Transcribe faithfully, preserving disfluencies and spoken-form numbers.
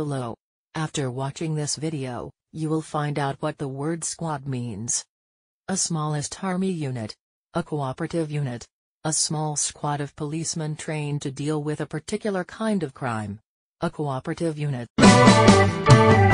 below. After watching this video, you will find out what the word squad means. A smallest army unit. A cooperative unit. A small squad of policemen trained to deal with a particular kind of crime. A cooperative unit.